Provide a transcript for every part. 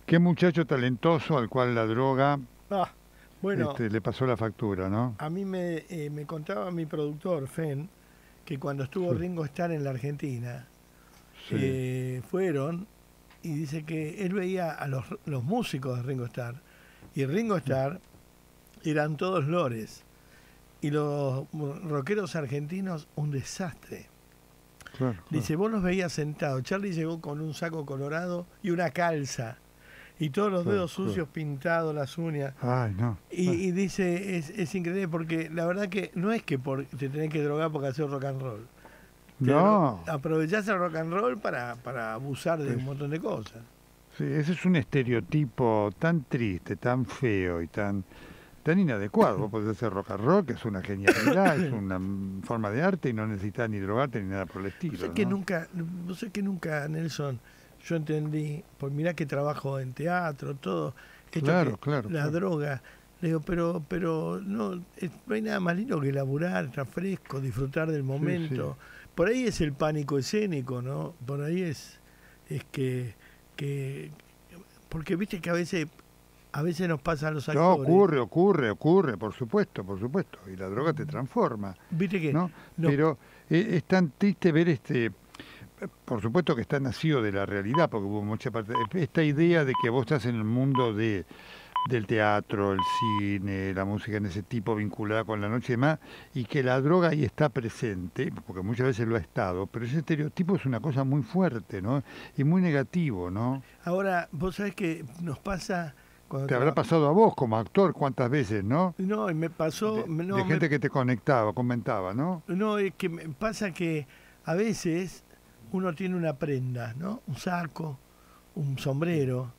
Qué muchacho talentoso al cual la droga Ah, bueno, le pasó la factura, ¿no? a mí me contaba mi productor, Fen, que cuando estuvo Sí, Ringo Starr en la Argentina, sí, fueron y dice que él veía a los músicos de Ringo Starr y Ringo Starr eran todos lores y los rockeros argentinos un desastre. claro, claro. Dice, vos los veías sentados. Charlie llegó con un saco colorado y una calza y todos los Claro, dedos claro. sucios pintados, las uñas. Ay, no. Y dice, es increíble porque la verdad que no es que te tenés que drogar porque haces rock and roll. No, Aprovechás el rock and roll para abusar de pues, un montón de cosas. sí, ese es un estereotipo tan triste, tan feo y tan inadecuado. Vos podés hacer rock and roll, que es una genialidad, es una forma de arte y no necesitas ni drogarte ni nada por el No sé estilo, que ¿no? nunca, no sé que nunca, Nelson, yo entendí, pues mirá que trabajo en teatro, todo, esto que Claro, claro, la claro. droga, le digo, pero no, no hay nada más lindo que laburar, estar fresco, disfrutar del Sí, sí. momento. Por ahí es el pánico escénico, ¿no? Por ahí es que, porque viste que a veces nos pasa a los No, actores, ocurre, por supuesto. Y la droga te transforma, viste que ¿no? nos, Pero es tan triste ver por supuesto que está nacido de la realidad, porque hubo mucha parte, esta idea de que vos estás en el mundo del teatro, el cine, la música en ese tipo vinculada con la noche y demás, y que la droga ahí está presente, porque muchas veces lo ha estado, pero ese estereotipo es una cosa muy fuerte, ¿no? Y muy negativo, ¿no? ahora, vos sabés que nos pasa cuando Te habrá trabajamos. pasado a vos como actor cuántas veces, ¿no? No, y me pasó, De no, gente que te conectaba, comentaba, ¿no? no, es que me pasa que a veces uno tiene una prenda, ¿no? Un saco, un sombrero,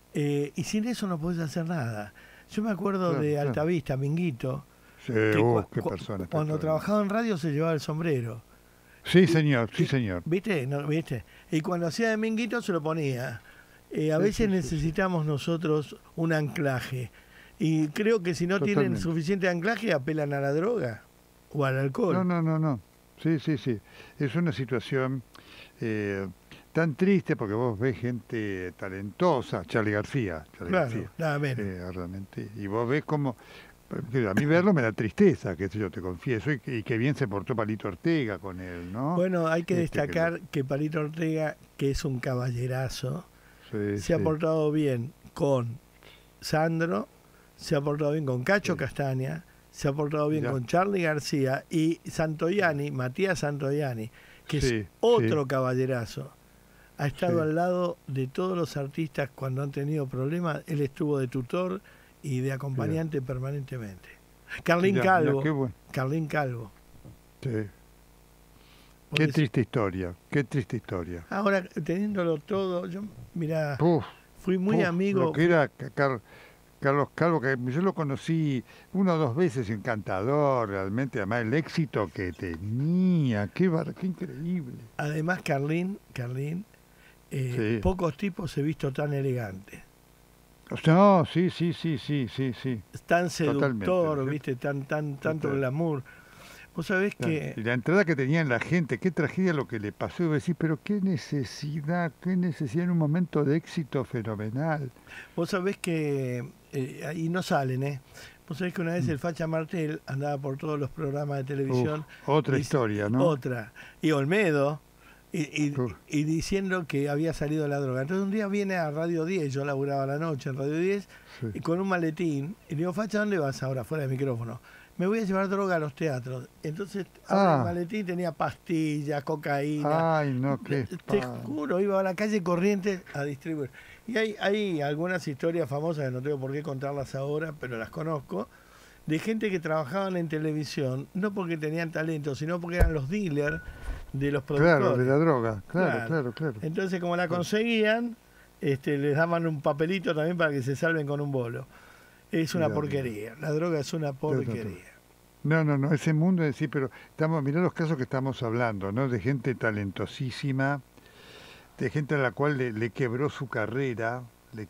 y sin eso no podés hacer nada. Yo me acuerdo Claro, de claro. Altavista, Minguito, Sí, que qué persona cuando espectacular. trabajaba en radio se llevaba el sombrero. Y, Sí, señor. ¿viste? ¿No? ¿Viste? Y cuando hacía de Minguito se lo ponía. A Sí, veces sí, sí, sí. necesitamos nosotros un anclaje. Y creo que si no tienen Totalmente. suficiente anclaje, apelan a la droga o al No, alcohol. no, no, no. Sí, sí, sí. Es una situación eh, tan triste porque vos ves gente talentosa, Charlie Claro, García, nada menos. realmente. Y vos ves como, a mí verlo me da tristeza, qué sé yo, te confieso, y que bien se portó Palito Ortega con él, ¿no? Bueno, hay que Que lo, destacar que Palito Ortega, que es un caballerazo, sí, se ha sí, portado bien con Sandro, se ha portado bien con Cacho sí, Castaña, se ha portado bien ya, con Charlie García y Santoyani, Matías Santoyani, que es sí, sí, otro caballerazo. Ha estado sí, al lado de todos los artistas cuando han tenido problemas. Él estuvo de tutor y de ya, acompañante permanentemente. Carlín ya, Calvo, qué bueno, Carlín Calvo. sí. Qué Porque triste historia, qué triste historia. ahora, teniéndolo todo, yo, mira, Puf, fui muy puf, lo amigo, que era Carlos Calvo, que yo lo conocí una o dos veces, encantador, realmente, además el éxito que tenía, qué increíble. además Carlín, Sí. pocos tipos he visto tan elegante, O sea, no, sí, sí, sí, sí, sí, sí, tan totalmente, ¿no es seductor, cierto? viste, tanto Total. glamour. Vos sabés Claro. que, Y la entrada que tenía en la gente, qué tragedia lo que le pasó, y vos decís, pero qué necesidad en un momento de éxito fenomenal. vos sabés que, ahí no salen, ¿eh? Vos sabés que una vez Mm. el Facha Martel andaba por todos los programas de Uf, televisión, otra historia, ¿no? otra, y Olmedo, Uf, y diciendo que había salido la droga. Entonces un día viene a Radio 10, yo laburaba a la noche en Radio 10, sí. y con un maletín, y le digo, Facha, ¿dónde vas ahora? Fuera de micrófono. Me voy a llevar droga a los teatros. Entonces abre el Ah, maletín, tenía pastillas, cocaína. ay, no, qué Te espanto. juro, iba a la calle Corrientes a distribuir. Y hay algunas historias famosas que no tengo por qué contarlas ahora, pero las conozco, de gente que trabajaban en televisión, no porque tenían talento, sino porque eran los dealers de los Claro, de productores. la droga, claro, Claro. claro, claro. Entonces, como la Claro. conseguían, les daban un papelito también para que se salven con un bolo. Es una Ya, ya, porquería. La droga es una ya, ya, ya. porquería. No, no, no, ese mundo en sí, pero mirá los casos que estamos hablando, ¿no? De gente talentosísima, de gente a la cual le quebró su carrera,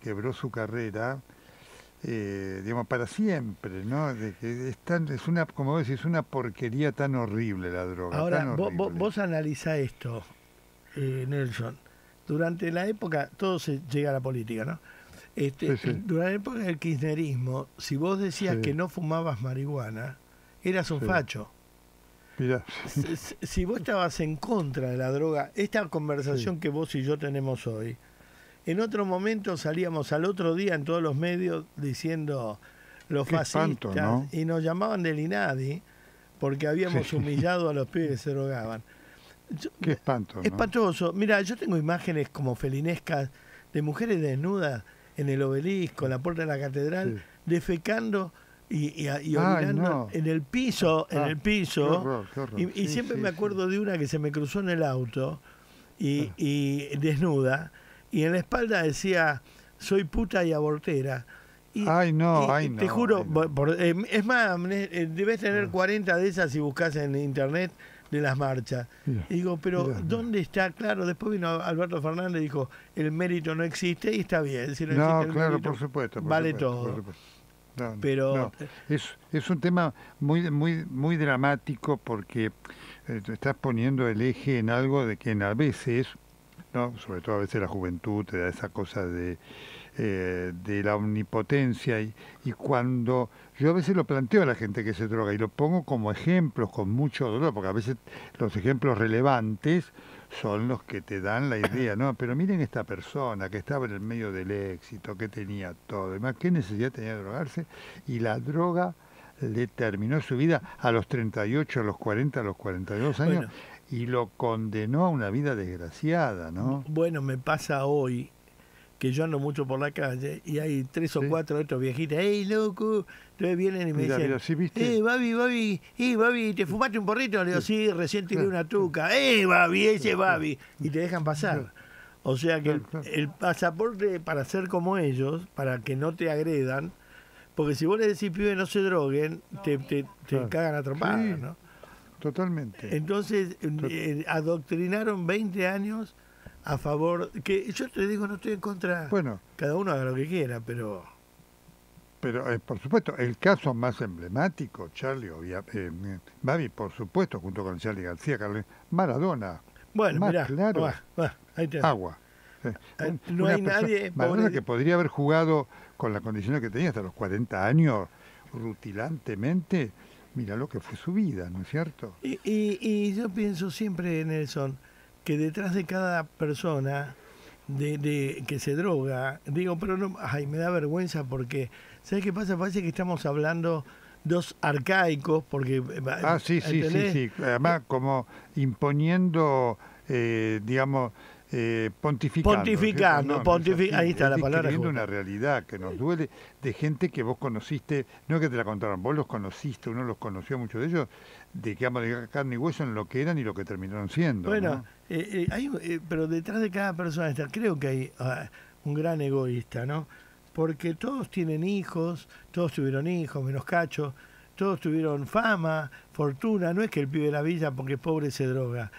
digamos, para siempre, ¿no? De que es una, como vos decís, una porquería tan horrible la droga, tan Ahora, horrible. vos analiza esto, Nelson. Durante la época, todo se llega a la política, ¿no? Sí, sí. Durante la época del kirchnerismo, si vos decías Sí. que no fumabas marihuana, eras un Sí. facho. Mirá, Si vos estabas en contra de la droga, esta conversación que vos y yo tenemos hoy, en otro momento salíamos al otro día en todos los medios diciendo los qué espanto, fascistas ¿no? y nos llamaban del INADI porque habíamos Sí. humillado a los pibes que se drogaban. Qué espanto, ¿no? Espantoso. Mira, yo tengo imágenes como felinescas de mujeres desnudas en el obelisco, en la puerta de la catedral, Sí. defecando y Ay, orinando no. en el piso, Qué horror, qué horror. y Sí, siempre sí, me sí. acuerdo de una que se me cruzó en el auto y desnuda, y en la espalda decía, soy puta y abortera. Y, Ay, no, y ay, te no. juro, ay, no. es más, debes tener Ah. 40 de esas si buscas en internet de las marchas. Mira, Y digo, pero mira, mira. ¿dónde está? Claro, después vino Alberto Fernández y dijo, el mérito no existe y está bien. Si no, No, existe el claro, mérito, por supuesto. Por vale supuesto, todo. por supuesto. No, no, Pero no. Es un tema muy dramático porque te estás poniendo el eje en algo de que a veces, ¿no? Sobre todo a veces la juventud te da esa cosa de la omnipotencia y cuando yo a veces lo planteo a la gente que se droga y lo pongo como ejemplos con mucho dolor, porque a veces los ejemplos relevantes son los que te dan la idea, ¿no? Pero miren esta persona que estaba en el medio del éxito, que tenía todo, además, ¿qué necesidad tenía de drogarse? Y la droga le terminó su vida a los 38, a los 40, a los 42 años bueno, y lo condenó a una vida desgraciada, ¿no? bueno, me pasa hoy que yo ando mucho por la calle y hay 3 o Sí. 4 de estos viejitas, ¡ey, loco! Entonces vienen y me Mira, dicen, mira, ¿sí viste? Babi, ¿te fumaste un porrito? Le digo, sí, recién tiré Claro, una tuca. Babi, ese Babi! Y te dejan pasar. O sea que Claro, claro. el pasaporte para ser como ellos, para que no te agredan, porque si vos le decís, pibe, no se droguen, te Claro. cagan a trompadas, Sí. ¿no? Totalmente. Entonces, adoctrinaron 20 años a favor, que yo te digo, no estoy en contra, Bueno, cada uno haga lo que quiera, pero... pero por supuesto, el caso más emblemático, Charlie, Babi, por supuesto, junto con Charlie García, Carlos, Maradona, Bueno, más mirá, claro, ahí te... agua. no Una hay persona- nadie... Maradona pobre- que podría haber jugado con las condiciones que tenía hasta los 40 años, rutilantemente, mira lo que fue su vida, ¿no es cierto? Y yo pienso siempre, Nelson, que detrás de cada persona de que se droga, digo, pero no, ay, me da vergüenza porque, ¿sabes qué pasa? Parece que estamos hablando dos arcaicos, porque... Ah, sí, sí, sí, ¿entendés? sí. Además, como imponiendo, digamos, pontificando. Pontificando, ¿no? No es así. ahí está Es la palabra describiendo justa. una realidad que nos duele de gente que vos conociste, no que te la contaron, vos los conociste, uno los conoció, muchos de ellos, digamos, de carne y hueso en lo que eran y lo que terminaron siendo. Bueno, ¿no? pero detrás de cada persona está, creo que hay un gran egoísta, ¿no? Porque todos tienen hijos, todos tuvieron hijos, menos Cacho, todos tuvieron fama, fortuna, no es que el pibe de la villa porque pobre se droga.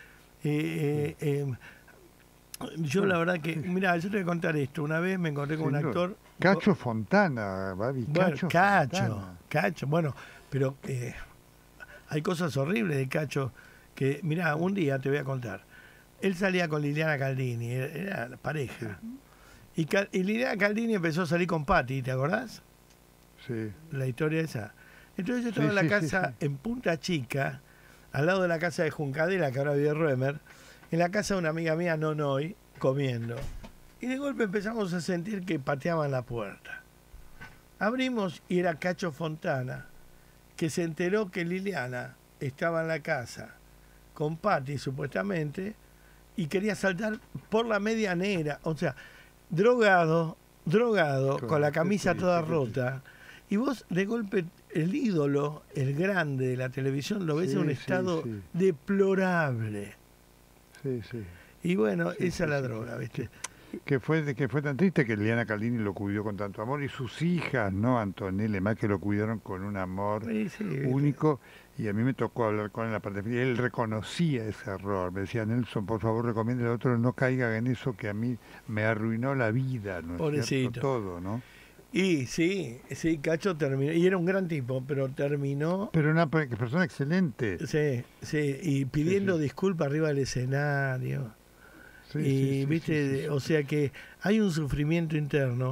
Yo la verdad que, mira, yo te voy a contar esto, una vez me encontré con un Sin duda. actor... Cacho Fontana, Babi, Bueno, Fontana. Cacho, bueno, pero hay cosas horribles de Cacho que, mirá, un día te voy a contar. Él salía con Liliana Caldini, era pareja. Y Liliana Caldini empezó a salir con Patti, ¿te acordás? Sí. La historia esa. Entonces yo estaba Sí, en la sí, sí, casa sí. en Punta Chica, al lado de la casa de Juncadela, que ahora vive Roemer, en la casa de una amiga mía, Nonoy, comiendo. Y de golpe empezamos a sentir que pateaban la puerta. Abrimos y era Cacho Fontana, que se enteró que Liliana estaba en la casa con Patti, supuestamente, y quería saltar por la medianera. O sea, drogado, Claro, con la qué camisa triste, toda qué triste. rota. Y vos, de golpe, el ídolo, el grande de la televisión, lo ves en un Sí, estado sí. deplorable. Sí, sí. Y bueno, Sí, esa es sí, la sí, droga, ¿viste? Que fue tan triste que Liliana Caldini lo cuidó con tanto amor y sus hijas, ¿no? Antonella, más que lo cuidaron con un amor Sí, sí, ¿viste? único y a mí me tocó hablar con él en la parte final. Él reconocía ese error, me decía, Nelson, por favor recomiende al otro no caiga en eso que a mí me arruinó la vida, ¿no es Pobrecito. cierto? Todo, ¿no? Y sí, Cacho terminó, y era un gran tipo, pero terminó, Pero una persona excelente. sí, y pidiendo sí. disculpas arriba del escenario. Sí, Y sí, sí, viste, sí, sí, sí. o sea que hay un sufrimiento interno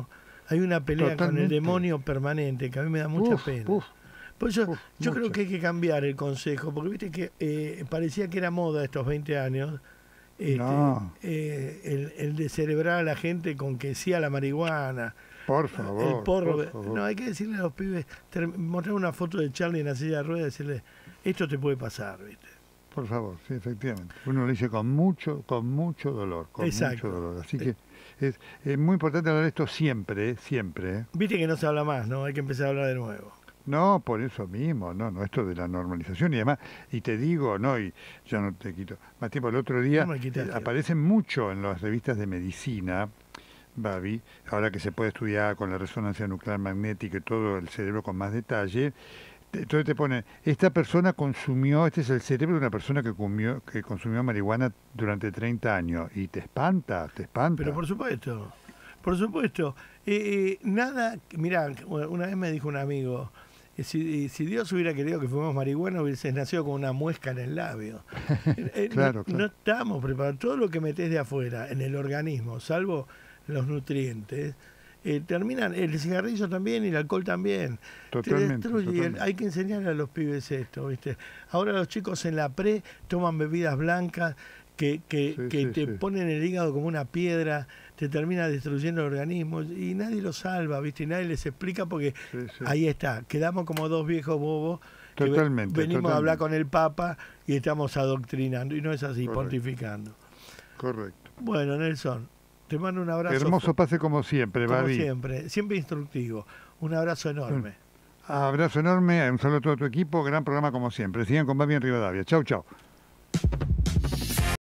Hay una pelea con el Totalmente. demonio permanente que a mí me da mucha Uf, pena. uf, Por eso yo mucho. creo que hay que cambiar el consejo, porque viste que parecía que era moda estos 20 años, No. el de celebrar a la gente con que sí a la marihuana, Por favor. el porro. Por favor. No, hay que decirle a los pibes, mostrar una foto de Charlie en la silla de ruedas y decirle, esto te puede pasar, ¿viste? Por favor, sí, efectivamente. Uno lo dice con mucho dolor, con Exacto. mucho dolor. Así que es muy importante hablar de esto siempre, siempre. Viste que no se habla más, ¿no? Hay que empezar a hablar de nuevo. No, por eso mismo, no, esto de la normalización y además, y te digo, no, y ya no te quito más tiempo, el otro día No me quitas tiempo. aparecen mucho en las revistas de medicina, Babi, ahora que se puede estudiar con la resonancia nuclear magnética y todo el cerebro con más detalle, entonces te ponen, esta persona consumió, este es el cerebro de una persona que consumió marihuana durante 30 años, y te espanta. Pero por supuesto, por supuesto. Nada, mirá, una vez me dijo un amigo, si Dios hubiera querido que fuéramos marihuana, hubieses nacido con una muesca en el labio. Claro, No estamos preparados. Todo lo que metes de afuera en el organismo, salvo los nutrientes, terminan, el cigarrillo también y el alcohol también. Totalmente, Te destruye. totalmente. Hay que enseñarle a los pibes esto, ¿viste? Ahora los chicos en la pre toman bebidas blancas que Sí, te sí. ponen el hígado como una piedra, te termina destruyendo el organismo y nadie lo salva, ¿viste? Y nadie les explica porque Sí, sí. ahí está, quedamos como dos viejos bobos que Totalmente, venimos a hablar totalmente. con el Papa y estamos adoctrinando y no es así, Correcto. pontificando. Correcto. Bueno, Nelson, te mando un abrazo. Hermoso pase como siempre, como Babi. siempre instructivo. Un abrazo enorme. Abrazo enorme, un saludo a todo tu equipo, gran programa como siempre. Sigan con Babi en Rivadavia. Chau, chau.